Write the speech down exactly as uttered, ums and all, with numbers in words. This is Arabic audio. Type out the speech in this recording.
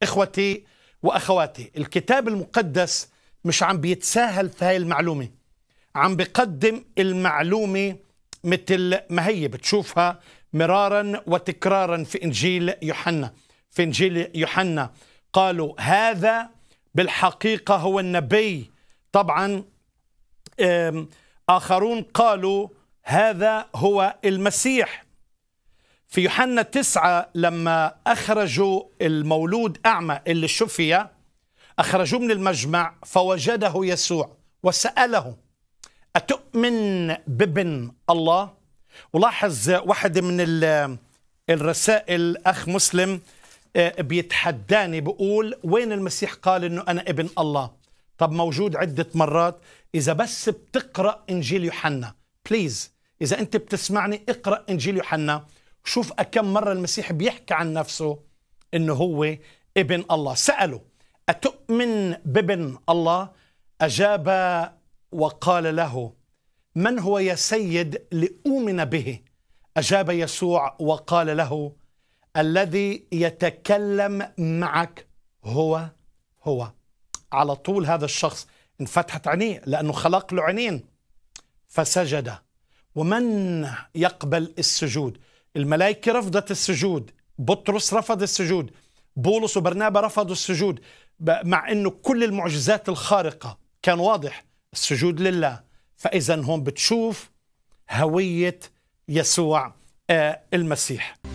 إخوتي وأخواتي، الكتاب المقدس مش عم بيتساهل في هاي المعلومة، عم بيقدم المعلومة مثل ما هي بتشوفها مرارا وتكرارا في إنجيل يوحنا. في إنجيل يوحنا قالوا هذا بالحقيقة هو النبي. طبعا آخرون قالوا هذا هو المسيح. في يوحنا تسعة لما أخرجوا المولود أعمى اللي شفي، أخرجوه من المجمع فوجده يسوع وسأله أتؤمن بابن الله؟ ولاحظ واحد من الرسائل أخ مسلم بيتحداني بقول وين المسيح قال إنه أنا ابن الله؟ طب موجود عدة مرات. إذا بس بتقرأ إنجيل يوحنا بليز، إذا أنت بتسمعني اقرأ إنجيل يوحنا، شوف أكم مرة المسيح بيحكي عن نفسه إنه هو ابن الله. سأله أتؤمن بابن الله؟ أجاب وقال له من هو يا سيد لأؤمن به؟ أجاب يسوع وقال له الذي يتكلم معك هو هو. على طول هذا الشخص انفتحت عينيه لأنه خلق له عينين فسجد. ومن يقبل السجود؟ الملائكة رفضت السجود، بطرس رفض السجود، بولس وبرنابا رفضوا السجود، مع أنه كل المعجزات الخارقة كان واضح السجود لله. فإذا هون بتشوف هوية يسوع المسيح.